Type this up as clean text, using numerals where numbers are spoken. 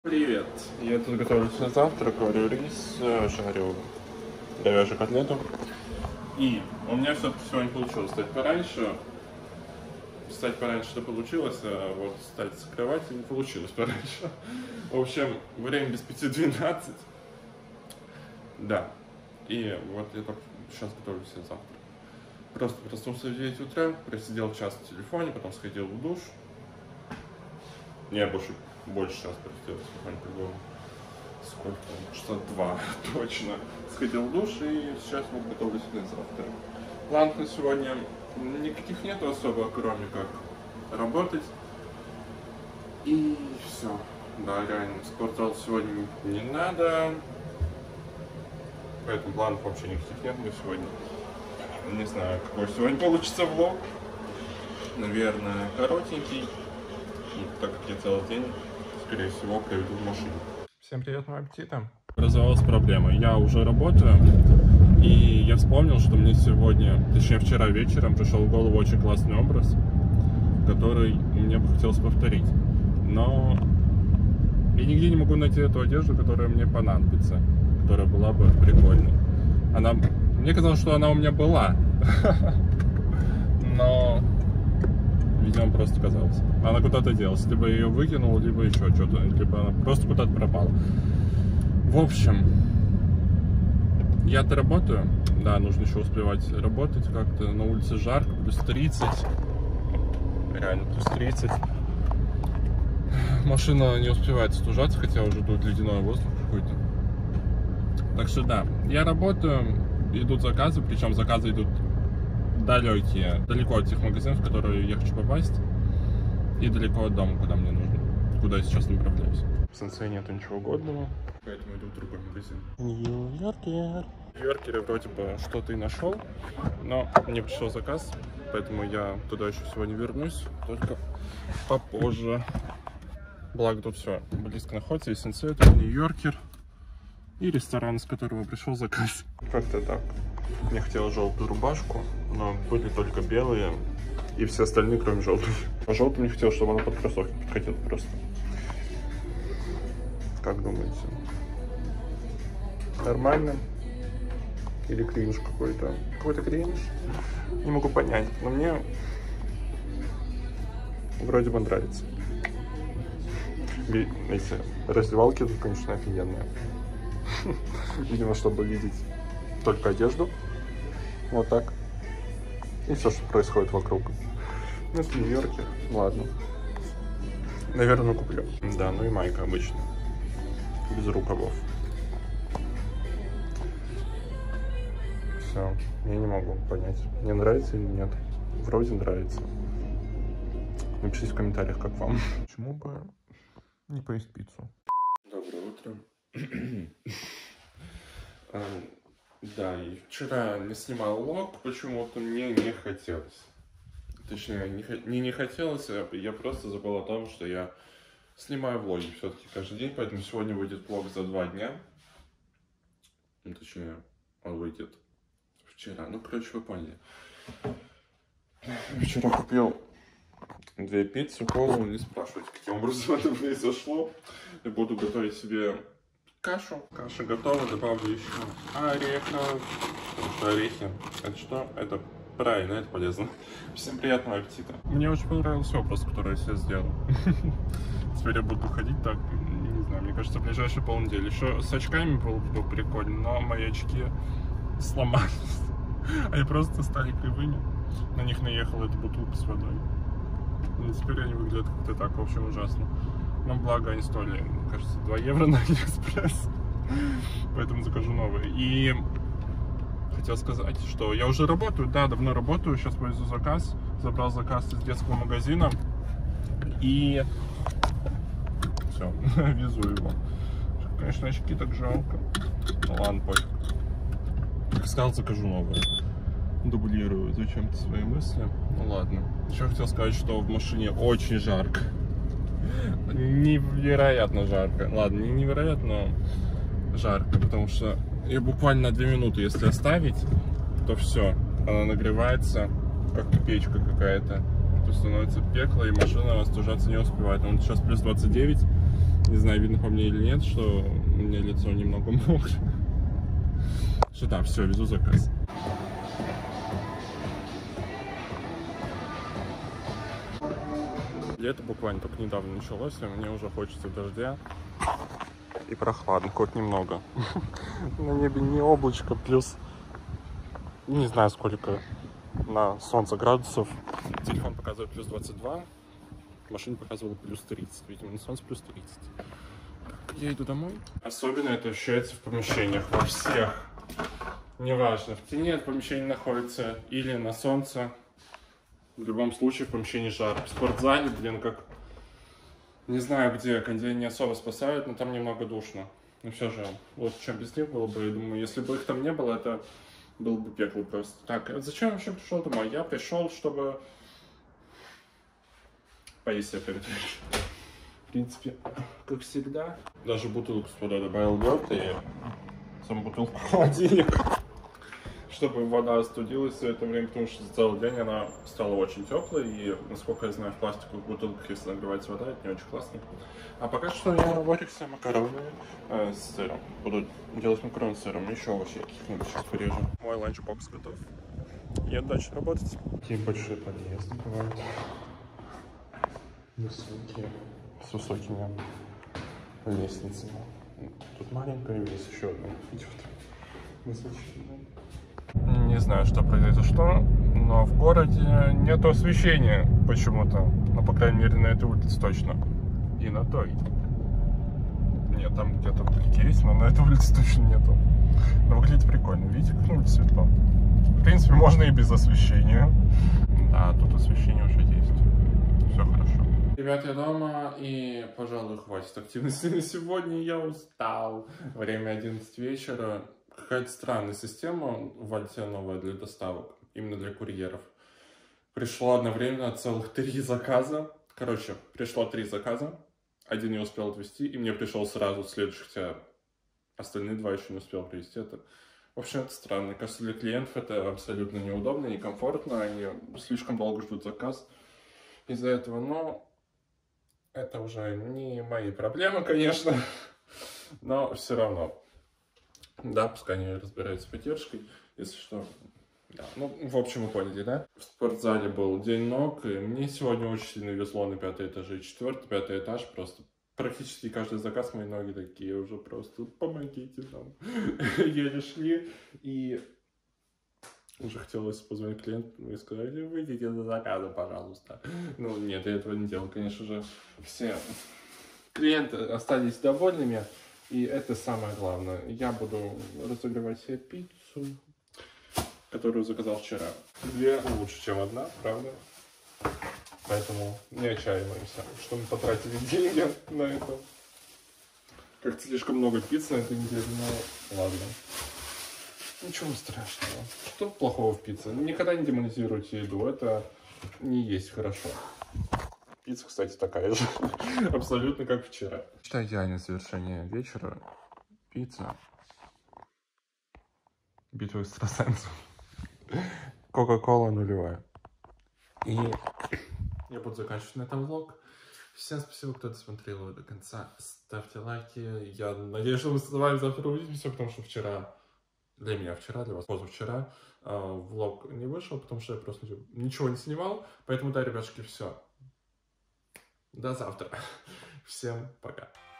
Привет! Я тут готовлюсь на завтрак, варю рис, жарю говяжью котлету. И у меня все-таки сегодня получилось встать пораньше. Встать пораньше-то получилось, а вот встать с кровати не получилось пораньше. В общем, время без 5:12. Да. И вот я только сейчас готовлюсь на завтрак. Просто проснулся в 9 утра, просидел час в телефоне, потом сходил в душ. Не, больше часа просидел в телефоне, по-моему. Сколько? Часа 2 точно. Сходил в душ и сейчас вот готовлюсь на завтрак. Планов на сегодня никаких нету особо, кроме как работать. И все. Да, реально, в спортзал сегодня не надо. Поэтому планов вообще никаких нет на сегодня. Не знаю, какой сегодня получится влог. Наверное, коротенький. И так как я целый день, скорее всего, проведу в машине. Всем приятного аппетита. Образовалась проблема. Я уже работаю, и я вспомнил, что мне сегодня, точнее вчера вечером, пришел в голову очень классный образ, который мне бы хотелось повторить. Но я нигде не могу найти эту одежду, которая мне понадобится, которая была бы прикольной. Мне казалось, что она у меня была, но, видимо, просто казалось. Она куда-то делась, либо я ее выкинул, либо еще что-то, либо она просто куда-то пропала. В общем, я-то работаю, да, нужно еще успевать работать как-то, на улице жарко, плюс 30, реально плюс 30. Машина не успевает стужаться, хотя уже тут ледяной воздух какой-то. Так что да, я работаю, идут заказы, причем заказы идут далекие, далеко от тех магазинов, в которые я хочу попасть, и далеко от дома, куда мне нужно, куда я сейчас направляюсь. В Сенсей нету ничего годного, поэтому иду в другой магазин. Нью-Йоркер. В Нью-Йоркере вроде бы что-то и нашел, но мне пришел заказ, поэтому я туда еще сегодня вернусь, только попозже. Благо тут все близко находится, и Сенсей, и Нью-Йоркер, и ресторан, с которого пришел заказ. Как-то так. Я хотел желтую рубашку, но были только белые и все остальные, кроме желтой. По желтому не хотел, чтобы она под кроссовки подходила просто. Как думаете? Нормально? Или кринж какой-то? Какой-то кринж? Не могу понять, но мне вроде бы нравится. Эти раздевалки тут, конечно, офигенные. Видимо, чтобы видеть только одежду. Вот так. И все, что происходит вокруг. Ну, это Нью-Йорке. Ладно. Наверное, куплю. Да, ну и майка обычная. Без рукавов. Все. Я не могу понять, мне нравится или нет. Вроде нравится. Напишите в комментариях, как вам. Почему бы не поесть пиццу? Доброе утро. Да, и вчера не снимал влог, почему-то мне не хотелось. Точнее, не хотелось, я просто забыл о том, что я снимаю влоги все-таки каждый день, поэтому сегодня выйдет влог за 2 дня. Ну, точнее, он выйдет вчера. Ну, короче, вы поняли. Вчера купил 2 пиццы, колу, не спрашивайте, каким образом это произошло. Я буду готовить себе кашу. Каша готова, добавлю еще орехов. Потому что орехи, это что? Это правильно, это полезно. Всем приятного аппетита. Мне очень понравился образ, который я себе сделал. Теперь я буду ходить так, не знаю, мне кажется, в ближайшие полнедели. Еще с очками было бы прикольно, но мои очки сломались. Они просто стали кривыми. На них наехала эта бутылка с водой. И теперь они выглядят как-то так, в общем, ужасно. Но благо они стоили, кажется, 2 евро на Алиэкспресс. Поэтому закажу новые. И хотел сказать, что я уже работаю, да, давно работаю. Сейчас повезу заказ. Забрал заказ из детского магазина. И все, везу его. Конечно, очки так жалко. Ну ладно, пофиг. Как сказал, закажу новые. Дублирую зачем-то свои мысли. Ну ладно. Еще хотел сказать, что в машине очень жарко. Невероятно жарко. Ладно, не невероятно, но жарко, потому что ее буквально на 2 минуты, если оставить, то все, она нагревается, как печка какая-то. То становится пекло, и машина остужаться не успевает. Он сейчас плюс 29, Не знаю, видно по мне или нет, что у меня лицо немного мокрое. Что да, все, везу заказ. Лето буквально только недавно началось, и мне уже хочется дождя. И прохладно, хоть немного. На небе не облачко, плюс не знаю сколько на солнце градусов. Телефон показывает плюс 22, машина показывала плюс 30. Видимо, на солнце плюс 30. Так, я иду домой. Особенно это ощущается в помещениях, во всех. Неважно, в тени это помещение находится или на солнце. В любом случае в помещении жар. В спортзале, блин, как... Не знаю где, кондей не особо спасают, но там немного душно. Но все же, вот чем без них было бы, я думаю, если бы их там не было, это было бы пекло просто. Так, зачем я вообще пришел домой? Я пришел, чтобы поесть себе перед вечером. В принципе, как всегда. Даже бутылку сюда добавил лед и саму бутылку в холодильник, чтобы вода остудилась все это время, потому что за целый день она стала очень теплой, и, насколько я знаю, в пластиковых бутылках, если нагревается вода, это не очень классно. А пока что я варю все макароны с сыром. Буду делать макароны с сыром, еще овощи каких-нибудь сейчас порежу. Мой ланчбокс готов. Еду дальше работать. Такие большие подъезды бывают. Высокие. С высокими лестницами. Тут маленькая, есть еще одна. Идет. Высоченная. Не знаю, что произошло, но в городе нету освещения почему-то. Ну, по крайней мере, на этой улице точно. И на той. Нет, там где-то вдалеке есть, но на этой улице точно нету. Но выглядит прикольно. Видите, как на улице светло? В принципе, можно и без освещения. Да, тут освещение уже есть. Все хорошо. Ребят, я дома, и, пожалуй, хватит активности на сегодня. Я устал. Время 11 вечера. Какая-то странная система в Альте новая для доставок, именно для курьеров. Пришло одновременно целых 3 заказа. Короче, пришло 3 заказа. Один не успел отвезти, и мне пришел сразу следующий, хотя остальные 2 еще не успел привезти. Это, в общем, это странно. Мне кажется, для клиентов это абсолютно неудобно, некомфортно. Они слишком долго ждут заказ из-за этого. Но это уже не мои проблемы, конечно. Но все равно. Да, пускай они разбираются с поддержкой, если что. Да. Ну, в общем, вы поняли, да? В спортзале был день ног, и мне сегодня очень сильно везло на 5-й этаже. 4-й, 5-й этаж, просто практически каждый заказ, мои ноги такие уже просто помогите нам. Еле шли, и уже хотелось позвонить клиенту и сказать: выйдите за заказа, пожалуйста. Ну, нет, я этого не делал, конечно же. Все клиенты остались довольными. И это самое главное. Я буду разогревать себе пиццу, которую заказал вчера. 2 лучше, чем 1, правда? Поэтому не отчаиваемся, что мы потратили деньги на это. Как-то слишком много пиццы на этой неделе, но ладно. Ничего страшного. Что плохого в пицце? Никогда не демонизируйте еду, это не есть хорошо. Пицца, кстати, такая же. Абсолютно как вчера. Считаю, идеальное завершение вечера. Пицца. Битва экстрасенсов. Кока-кола нулевая. И я буду заканчивать на этом влог. Всем спасибо, кто досмотрел его до конца. Ставьте лайки. Я надеюсь, что мы с вами завтра увидимся, потому что вчера... Для меня вчера, для вас позавчера влог не вышел, потому что я просто ничего не снимал. Поэтому, да, ребятушки, все. До завтра. Всем пока.